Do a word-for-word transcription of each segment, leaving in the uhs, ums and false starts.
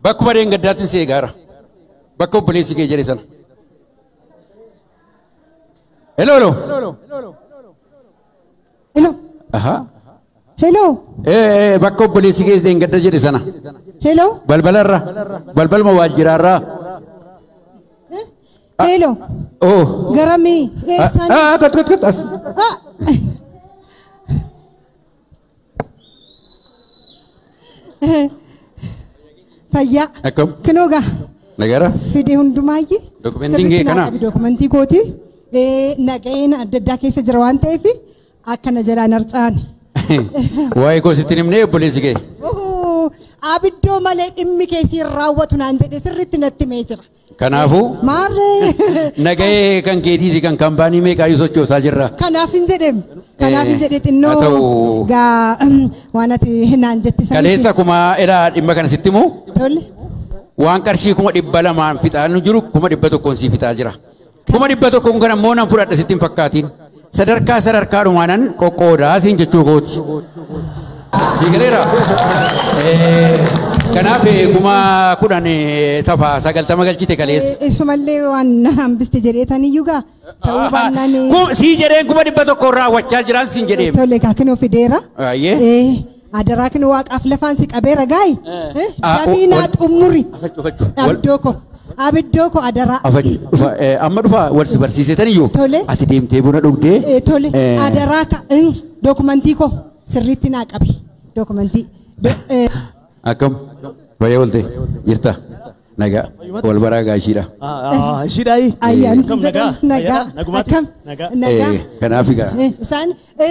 Bakku bareen gaddaatti seegaara. Bakka obboleessi kee jedhe sana. Hello, hello. Hello. Aha. Hello. Eh, bakka obboleessi kee gadda jedhe sana. Hello. Balbalarra. Balbalma waajjiraarraa. Hello. Oh. Garami. Ah, kat kat kat. Ah. Fayya. Akkam. Kinoga. Nagara. Fide hundumaayyi. Dokumentiin kee kana. Dokumentii kooti. Eh, nagayeen adda addaa keessa jira waan ta'eef akkana jalaan harcaan. Waa'ee goositti himnee obboleessi kee. Oh, abiddoo malee dhimmi keessi raawwatu naan jedhe sirriitti natti mee jira. Kanaafuu. Maarree. Nagayee kan keetiisi kan kaampaanii meeqaayyuu sochoosaa jirra. Kanaaf hin jedheem. Kanaaf hin jedhe xinnoo gaa waan ati naan jetti sana. Kaleessa kuma ilaa dhimma kana sitti himu. Tole. Waan qarshii kuma dhibba lamaan fixaa nu jiru kuma dhibba tokkoon sii fixaa jira. Kuma dhibba tokkoon kana immoo nan fudhadha sitti hin fakkaatiin. Sadarkaa sadarkaadhumaanan qoqqoodaa siin jechuu kooti. Sigaleera. Kanaaf kuma kudhan tafaa sagaltama galchite kaleessa. Isumallee waan hambiste jedheetaniyyuu gaa ta'uu baannaan. Sii jedheen kuma dhibba tokkoon raawwachaa jiraan siin jedheem. Tole kaakinoo fideera. Ayyee. Adaraa kan waaqaaf lafaan si qabeera gaayi. Dafii naa xummuri. Abdoo ko. Abiddoo ko adaraa. Amma dhufa wal si barsiisetaniyyuu. Tole. Ati deemtee buna dhugdee. Tole. Adaraa ka dokumentii ko sirriitti naa qabi. Dokumentii. Akkam baay'ee oolte jirta nagaa wal baraa gaashiidha. Ishidhaayi. Ayyaan nagaa nagaa akkam nagaa. Kanaaf egaa. Isaan.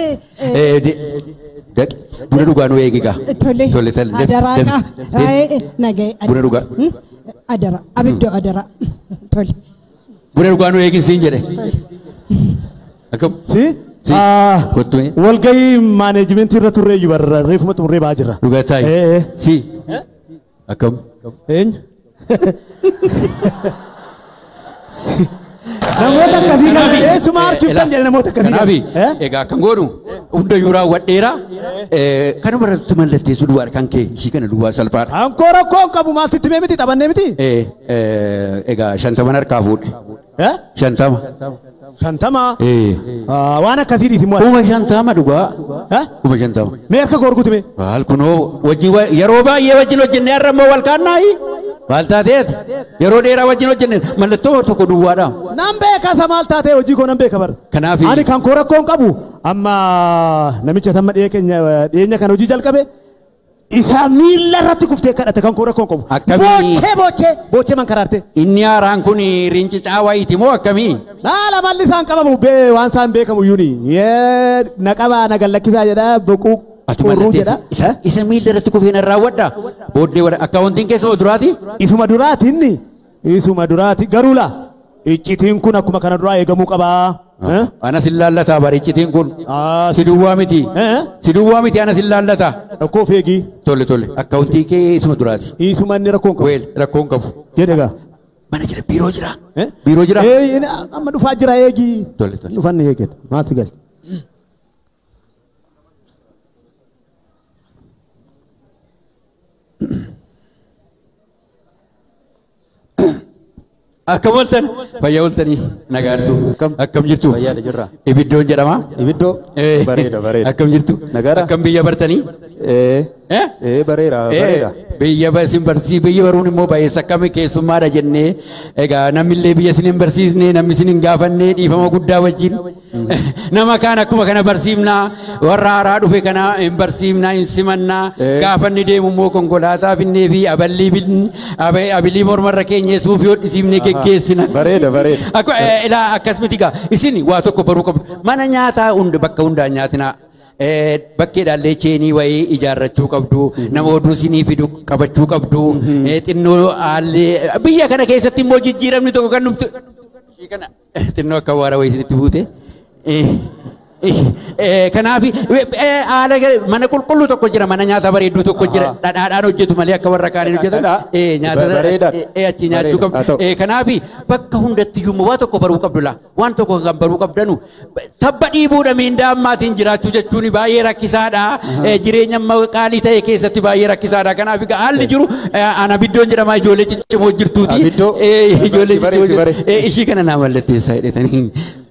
Daqi buna dhugaa nu eegigaa. Tole. Tole tole. Adaraa ka. Nagaa. Buna dhugaa. Adara abiddoo adara. Tole. Buna dhugaa nu eegin siin jedhe. Akkam. Si. Kottu. Walgahii maaneejimentii irra turree iyyuu barra reefuma xumurree ba'aa jirra. Dhugaa taayi. Si. Akkam. Eenyu. Namoota akkasii kana eessuma harkiftan jedhe namoota akkasii kana. Kanaafi egaa kan godhu hundayyuu raawwadheera. Kanuma irratti mallatteessu duwwaa kan kee ishii kana duwwaa salphaadha. Ankoo rakkoo qabu maaltu itti mee miti taphannee miti. Egaa shantaman harkaa fuudhe. Shantama. Shantama. Waan akkasiitiif immoo. Kuma shantama dhugaa. Kuma shantama. Mee harka gorgutime. Maal kunoo wajjin yeroo baay'ee wajjin hojjennee har'a immoo wal kaannaayi. Maal taateet yeroo dheeraa wajjin hojjenne mallattoo tokko duwwaadha. Nan beeka sa maal taatee hojii koo nan beeka bara. Kanaafi. Ani kan koo rakkoon qabu amma namicha tamma dhiyeenya kana hojii jalqabe isa miila irratti kuftee kadhate kan koo rakkoon qabu. Akkamii. Boochee boochee boochee man karaarte. Inni haaraan kun rincicaa wayiiti moo akkamii? Haala malli isaan qabamu bee waan isaan beekamu yuuni. Na qabaa na gallakkisaa jedha boquu. Isa isa miila irratti kufeen raawwadha. Booddee wala akkaawuntiin keessa duraati. Isuma duraati inni. Isuma duraati garuu laa iccitiin kun akkuma kana duraa eegamuu qabaa. Anas hin laallataa bara iccitiin kun. Si duwwaa miti. Si duwwaa miti anas hin laallataa. Rakkoo feegii. Tole tole akkaawuntii kee isuma duraati. Isuma inni rakkoon qabu. Weel rakkoon qabu. Jedhe gaa. Mana jira biiroo jira. Biiroo jira. Amma dhufaa jira eegii. Tole tole. Dhufanni eegate maalti gali. Akkam ooltan fayyaa ooltanii nagaartu akkam jirtu fayyaadha jirra ibiddoon jedhama ibiddoo bareeda bareeda akkam jirtu nagaara akkam biyya bartanii eh eh bareeda bareeda biyya basin barsii biyya baruun immoo baay'eessa akkami keessummaadha jennee egaa namillee biyya isin hin barsiisne namni isin hin gaafannee dhiifama guddaa wajjin nama kaan akkuma kana barsiifnaa warra haaraa dhufe kana hin barsiifnaa hin simannaa gaafanni deemu immoo konkolaataa finnee fi aballii abilii mormarra keenya suufii hodhisiifnee geggeessina. Bareeda bareeda. Akka ilaa akkasumatti gaa isin waa tokko baruu qabdu mana nyaataa hunda bakka hundaa nyaatinaa. Bakkeedhaallee cheenii wayii ijaarrachuu qabdu nama oduu isinii fidu qabachuu qabdu xinnoo haalli biyya kana keessatti immoo jijjiiramni tokko kan nuftu kana xinnoo akka waara wayii isinitti buute Kanaaf haala mana qulqulluu tokko jira mana nyaata bareedduu tokko jira dhadhaadhaan hojjetu malee akka warra kaaniin hojjetan nyaata achi nyaachuu qabdu. Kanaaf bakka hundatti iyyuu waa tokko baruu qabdu laa waan tokko kan baruu qabdanu tabba dhiibuudha miindaa ammaatiin jiraachuu jechuun baay'ee rakkisaadha. Jireenya qaalii ta'e keessatti baay'ee rakkisaadha. Kanaaf haalli jiru ana biddoon jedhama ijoollee ciccimoo jirtuuti. Ijoollee ciccimoo ishii kana naa mallatteessaa jedhetanii.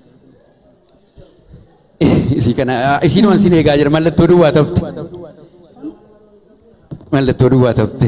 Isi kana isiin waan sin eegaa jira mallattoo duwwaa ta'utti mallattoo duwwaa ta'utti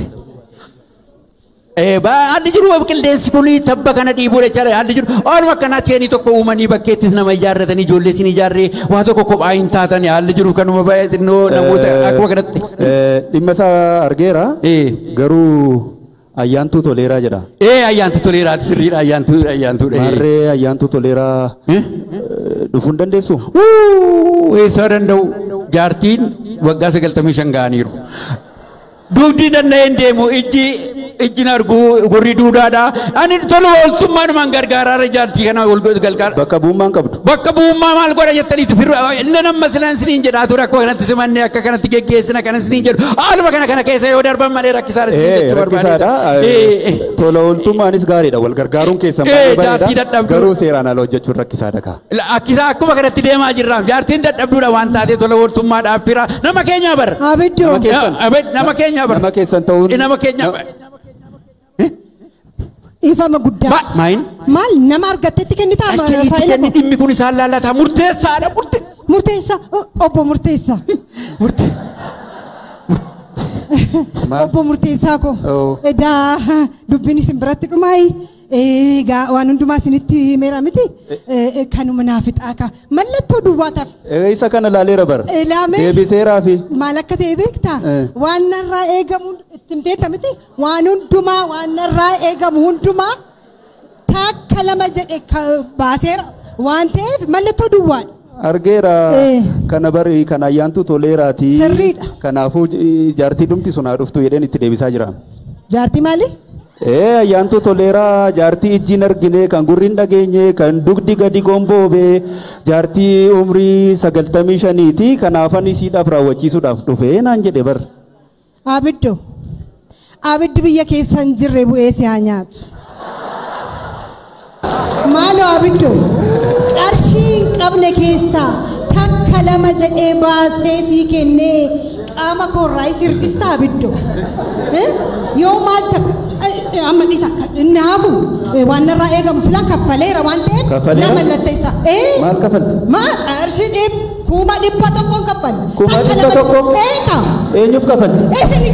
haalli jiru qilleensi kun tabba kana dhiibuu jechaadha haalli jiru ooluma akkanaa seenii tokko uumanii bakkeettis nama ijaarratanii ijoollee sin ijaarree waa tokko kophaa hin taatan haalli jiru kanuma baay'ee xinnoo namoota akkuma kanatti. Dhimma isaa argeera garuu ayyaantuu toleeraa jedha. Ee ayyaantuu toleeraati sirriidha ayyaantuu ayyaantuudha. Maarree ayyaantuu toleeraa dhufuu hin dandeessu? Eessaa danda'u jaartiin waggaa sagaltamii shan ga'aniiru. Dugdi danda'een deemu ijji ijjin argu gurri duudaadha. Ani tola ooltummaan gargaaraara jaartii kana ol galgaara. Bakka bu'ummaan qabdu. Bakka bu'ummaa maal godha jettaniitu firru illee nama silaan siniin jedhaa ture akka kanatti simannee akka kanatti geggeessina kana siniin jedhu haaluma kana kana keessa yoo darban malee rakkisaadha siniin jechuu barbaadudha. Tola ooltummaanis gaariidha wal gargaaruun keessan baay'ee bareeda garuu seeraan ala hojjechuun rakkisaadha kaa. Akkisaa akkuma kanatti deemaa jirra jaartiin dadhabduudha waan taatee tola ooltummaadhaaf fira nama keenya bara. Abiddoo. Nama keenya bara. Nama keessan ta'uun. Nama keenya. Ifama guddaa. Maal? Maal nama argattetti kennitaa maal? Itti kenni dhimmi kun isaan lallataa murteessaadha murte. Murteessa obbo murteessa. Murte. Obbo murteessaa ko. Edaa dubbiin isin biratti dhumaayi. Egaa waan hundumaa isinitti himeera miti kanuma naaf xaaka mallattoo duwwaataaf. Isa kana laaleera bara. Deebiseeraa fi. Maal akka ta'e beektaa waan narraa eegamu itti himteetta miti waan hundumaa waan narraa eegamu hundumaa takka lama jedhe baaseera waan ta'eef mallattoo duwwaadha. Argeera kana bari kana ayyaantuu toleeraati. Sirriidha. Kanaafuu jaartii dhumti sun haa dhuftu jedheen itti deebisaa jira. Jaartii maali? Eh ayyaantuu toleeraa jaartii ijjiin argine kan gurri hin dhageenye kan dugdi gadi gomboobe jaartii umrii sagaltamii shaniiti kanaafan isiidhaaf raawwachiisuudhaaf dhufe naan jedhe bar. Abiddo abiddi biyya keessa hin jirre bu'ee si haa nyaatu. Maaloo abiddo qarshii hin qabne keessaa takka lama jedhee baasee sii kennee qaama koorraa sirristaa abiddo. Yoo maal ta'u amma dhisa naafu waan narraa eegamu sila kaffaleera waan ta'eef na mallatteessa. Maal kaffalte? Maa qarshii dhib kuma dhibba tokkoon kaffalle. Kuma dhibba tokko? Eeka. Eenyuuf kaffalte? Isini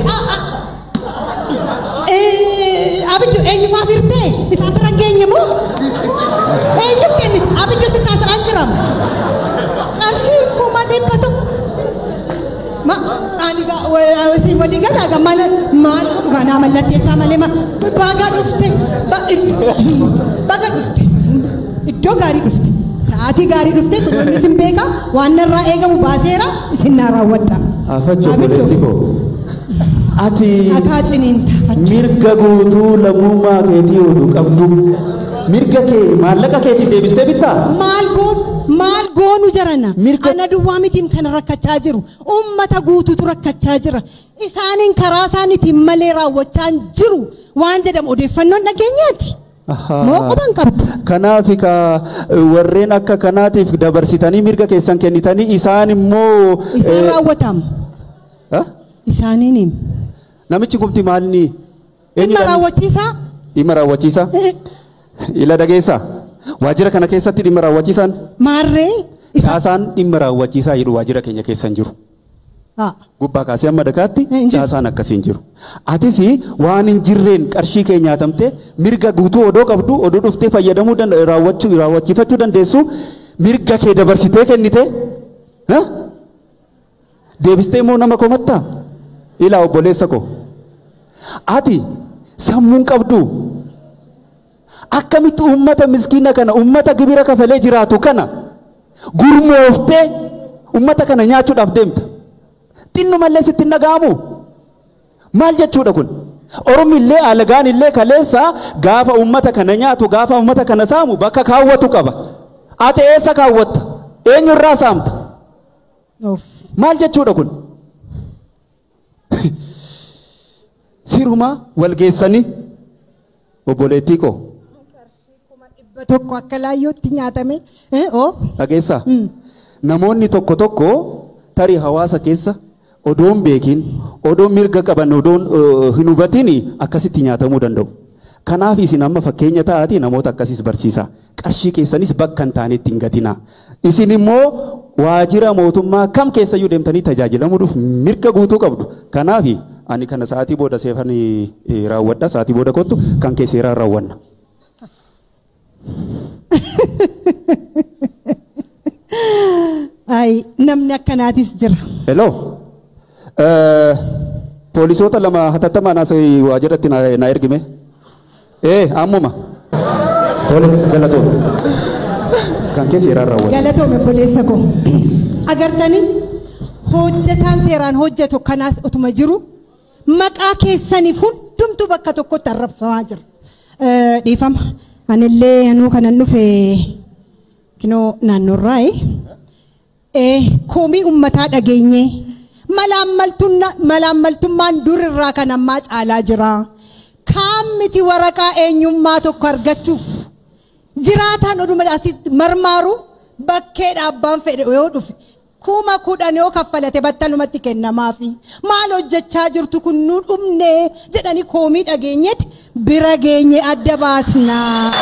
abiddo eenyufaaf hirtee isaan bira geenye moo? Eenyuuf kennite abiddo si taasisaan jiramu. Qarshii kuma dhibba tokko. Ma ani ga si wali gala ga mal mal ga na mallatteessaa malee ma baga dhufte baga dhufte iddoo gaarii dhufte sa'aatii gaarii dhufte kun isin beeka waan narraa eegamu baaseera isin na raawwadha. Afachoo politiko ati akaaciniin taafachu mirga guutuu lammummaa keetii oduu qabdu mirga kee maallaqa keetii deebistee bittaa? Maal goon maal goonu jarana ana duwwaa mitiin kan rakkachaa jiru ummata guutuutu rakkachaa jira isaaniin karaa isaaniitiin malee raawwachaa jiru waan jedhamu odeeffannoon dhageenyaati. Moo quban qabdu. Kanaaf ka warreen akka kanaatiif dabarsitanii mirga keessan kennitanii isaan immoo isaan raawwatamu. Isaaniin namichi kumti maalni? Dhimma raawwachiisaa. Dhimma raawwachiisaa. Ila dhageessaa. Waajjira kana keessatti dhimma raawwachiisaan? Maarree. Caasaan dhimma raawwachiisaa jedhu waajjira keenya keessa hin jiru. Gubbaa kaasee amma dakaatti caasaan akkasiin jiru. Atis waan hin jirreen qarshii kee nyaatamte mirga guutuu odoo qabdu odoo dhuftee fayyadamuu raawwachuu raawwachiifachuu dandeessu mirga kee dabarsitee kennite deebistee immoo nama komattaa ilaa obboleessa koo ati sammuun qabdu akkamitti ummata miskiina kana ummata gibira kafalee jiraatu kana gurmooftee ummata kana nyaachuudhaaf deemta. Tinnu malee sitti nagaamu maal jechuudha kun? Oromillee alagaan illee kaleessa gaafa ummata kana nyaatu gaafa ummata kana saamu bakka kaawwatu qaba. Ati eessa kaawwatta? Eenyurraa saamta? Maal jechuudha kun? Siruma wal geessanii obboleettii koo. Tokko akka laayyootti nyaatame. Dhageessaa. Namoonni tokko tokko tarii hawaasa keessa odoon beekin odoon mirga qaban odoon hin hubatiin akkasitti nyaatamuu danda'u. Kanaaf isin amma fakkeenya ta'aati namoota akkasiis barsiisa. Qarshii keessanis bakka hin taanetti hin gatinaa. Isin immoo waajjira mootummaa kam keessayyuu deemtanii tajaajilamuudhaaf mirga guutuu qabdu. Kanaaf ani kana sa'aatii booda seefanii raawwadha. Sa'aatii booda kottu kan kee seeraan raawwanna. Ay, namni akkanaatis jira. Hello. Poolisoota lama hatattamaan as waajjiratti na ergime. Eh, ammuma. Tole, galatoome. Kan kee seeraan raawwatu. Galatoome obboleessa koo. Agartanii hojjetaan seeraan hojjetu kanaas utuma jiru maqaa keessaniif hundumtuu bakka tokkotti arrabsamaa jira. Dhiifama. Anillee anuu kanan dhufe kinoo naannoorraa koomii ummataa dhageenye malaammaltummaan dur irraa kan ammaa caalaa jira. Kaamiti waraqaa eenyummaa tokko argachuuf jiraataan oduma asitti marmaaru bakkee dhaabbaan fedhe yoo dhufe kuma kudhan yoo kaffalate battalumatti kennamaafi maal hojjechaa jirtu kun nu dhumne jedhanii koomii dhageenyetti bira geenye adda baasnaa.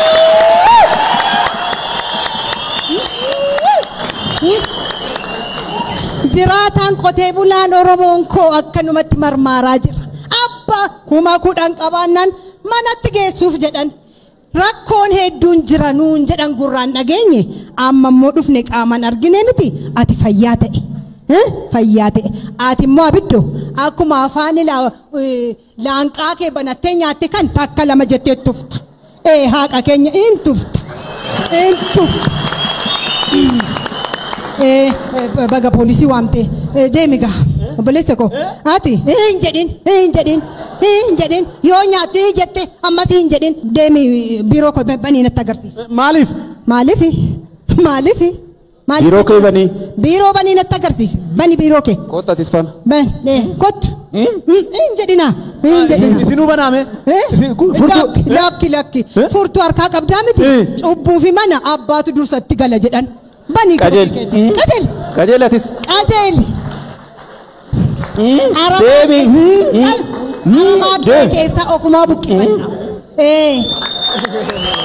Jiraataan qotee bulaan Oromoon koo akkanumatti marmaaraa jira. Kuma kudhan qabaannan manatti geessuuf jedhan rakkoon hedduun jira nuun jedhan gurraan dhageenye amma immoo dhufne qaaman argine miti ati fayyaa ta'e fayyaa ta'e ati immoo abiddo akkuma afaan laanqaa kee banattee nyaatte kan takka lama jettee tufta ee haaqa keenya in tufta in tufta ee baga poolisii waamte deemigaa obboleessa koo ati hin jedhin hin jedhin hin jedhin yoo nyaattu jette ammas hin jedhin deemi biiroo koo banii natti agarsiisa. Maaliif? Maaliif? Maaliif? Biiroo kee banii? Biiroo banii natti agarsiisa. Bani biiroo kee. Kottu atis fan. Bani kottu. Hin jedhina. Hin jedhina. Isinuu banaame? Lakki lakki lakki. Furtuu harkaa qabdaa miti. Cubbuu fi mana abbaatu dursatti gala jedhan. Bani Qajeel. Qajeel. Qajeel atis. Qajeel. Deemi. Maakee keessa ofumaa buqqifannaa.